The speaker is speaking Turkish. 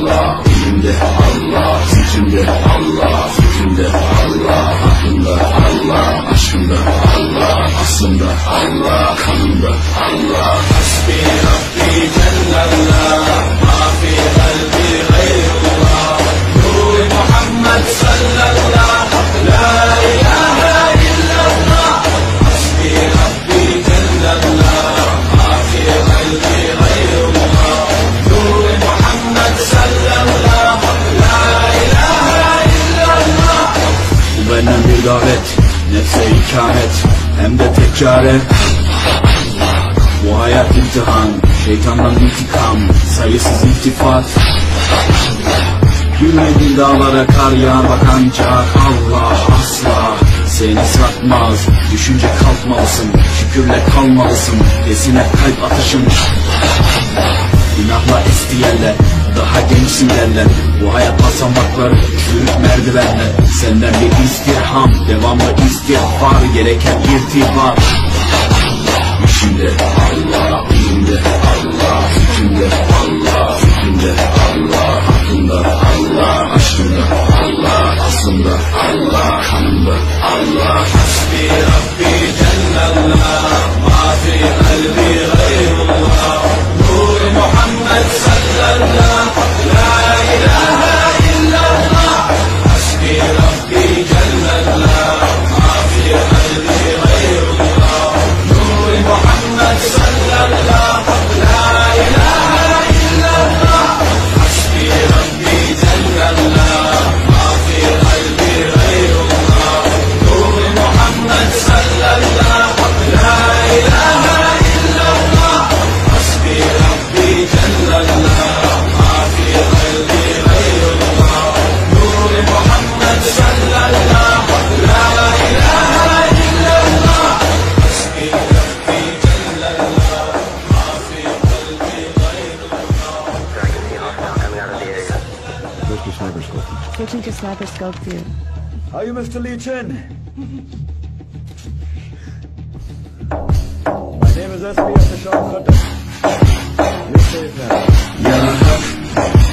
Allah, elimde Allah, zikrimde Allah, fikrimde Allah, aklımda Allah, aşkımda Allah, aslımda Allah, kanımda Allah. Hasbi Rabbi Cellallah, ma fi kalbi gayrullah, Nur Muhammed sallallahu, la ilahe illallah. Hasbi Rabbi Cellallah, ma fi kalbi gayrullah, Nur Muhammed sallallahu, la ilahe illallah. Bu benden bir davet, nefse ikamet, hem de tekrar et. Bu hayat imtihan, şeytandan intikam, sayısız iltifat. Gülmedin dağlara kar yağar bak ancak Allah asla seni satmaz. Düşünce kalkmalısın, şükürle kalmalısın, desin hep kalp atışın. Günahla isteyenler, daha gençsin derler. Bu hayat basamakları, yürüt merdivenler. Senden bir istirham, devamlı istiğfar, gereken irtibat. İşimde Allah, elimde Allah, fikrimde Allah, fikrimde Allah, aklımda Allah, aşkımda Allah, aslımda Allah, kanımda Allah. Hasbi Rabbi Cellallah, ma fi kalbi gayrullah, Nur Muhammed sallallahu, la ilahe illallah. Hasbi Rabbi Cellallah, ma fi kalbi gayrullah, Nur Muhammed sallallahu, la ilahe illallah. Hasbi Rabbi Cellallah, ma fi kalbi gayrullah, Nur Muhammed sallallahu, la ilahe illallah. Hasbi Rabbi Cellallah, ma fi kalbi gayrullah, Nur Muhammed sallallahu, la ilahe illallah. Hasbi Rabbi Cellallah, ma fi kalbi gayrullah. Where's the sniper scope? Switching to sniper scope view. Are you Mr. Lee Chen? My name is SP of the Shortcut. You're safe now. Ya Rab,